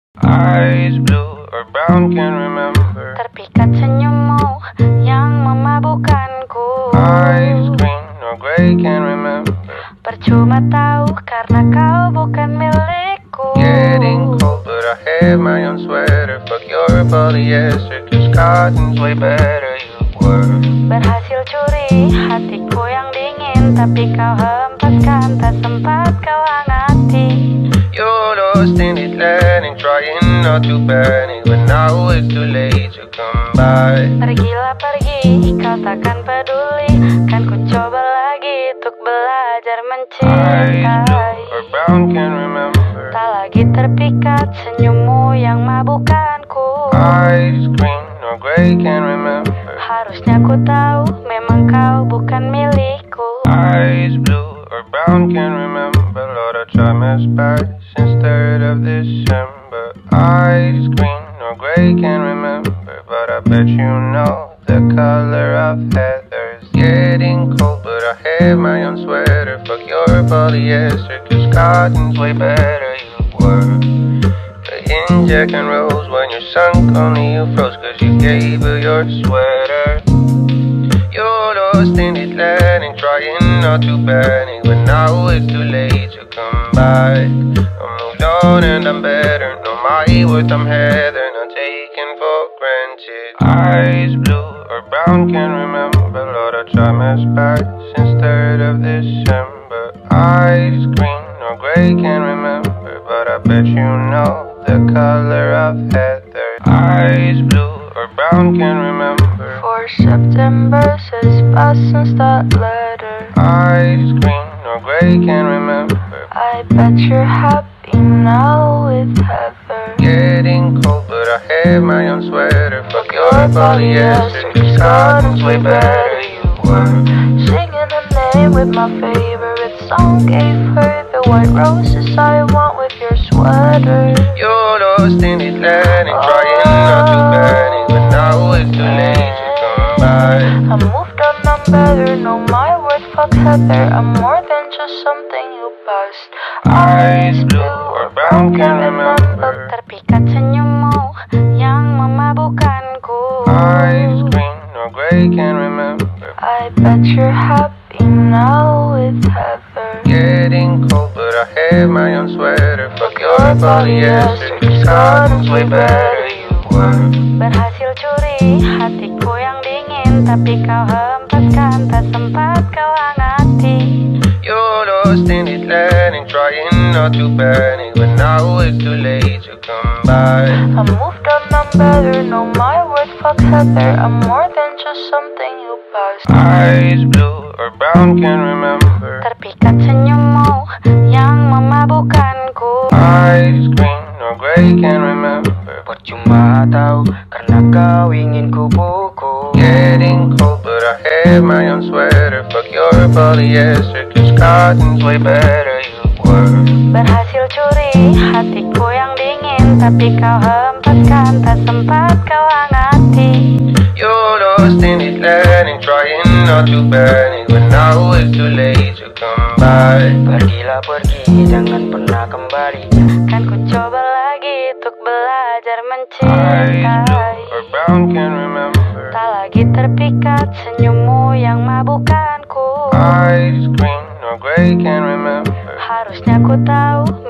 Eyes blue or brown, can't remember. Terpikat senyummu yang memabukkanku. Eyes green or gray, can't remember. Percuma tahu karena kau bukan milikku. Getting cold but I have my own sweater. Fuck your polyester, cause cotton's way better. You were Berhasil curi hatiku yang dingin, tapi kau hempaskan, tak sempat kau hangati. You're lost in this land and trying not to panic, but now it's too late to come back. Pergilah pergi, kau takkan peduli, kan ku coba lagi untuk belajar Eyes blue mencintai. or brown, can't remember. Tak lagi terpikat senyummu yang mabukkanku. Eyes green or gray, can't remember. Harusnya ku tahu memang kau bukan milikku. Eyes blue or brown, can't remember. Lord, I try my best since 3rd of December. Eyes green or gray, can't remember, but I bet you know the color of heather's getting cold, but I have my own sweater. Fuck your polyester, cause cotton's way better. You were in Jack and Rose when you're sunk, only you froze, cause you gave her your sweater. You're lost in this land and trying not to panic, but now it's too late to come back. I'm moved on and I'm better, know my worth, I'm Heather, not taken for granted. Eyes blue or brown, can't remember, Lord, I try my best since 3rd of December. Eyes green or gray, can't remember, but I bet you know the color of Heather. Eyes blue or brown, can't remember. For September says Parsons that letter. Eyes green or gray, can't remember. I bet you're happy now with Heather. Getting cold, but I have my own sweater. Fuck your polyester, cause cotton's way better. You were Singing her name with my favorite song. Gave her the white roses I want with your sweater. you're lost in this land and trying not to panic, but now it's too late to come back. I moved on, I'm better, know my worth, fuck Heather. I'm more than just something you passed. Eyes blue or brown, can't remember. Terpikat senyummu yang memabukkanku. Eyes green or gray, can't remember. I bet you're happy now with Heather. Getting cold, but I have my own sweater. Fuck your polyester, cause cotton's way better. You were Berhasil curi hatiku yang dingin, tapi kau hempaskan, tak sempat kau hangati. you're lost in this land and trying not to panic, but now it's too late to come back. I moved on, I'm better, know my worth, fuck Heather. I'm more than just something you passed. Eyes blue or brown, can't remember. Terpikat senyummu yang memabukkanku. Eyes green or gray, can't remember. Percuma tahu karena kau ingin kupu-kupu. Getting cold, but I have my own sweater. Fuck your polyester, cause cotton's way better. You were Berhasil curi hatiku yang dingin, tapi kau hempaskan, tak sempat kau hangati. you're lost in this land and trying not to panic, but now it's too late to come back. Pergilah pergi, jangan pernah kembali. Kan ku coba lagi untuk belajar Eyes mencintai. blue or brown, can't remember. Tak lagi terpikat senyummu yang mabukkanku. Eyes green or gray, can't remember. Harusnya ku tahu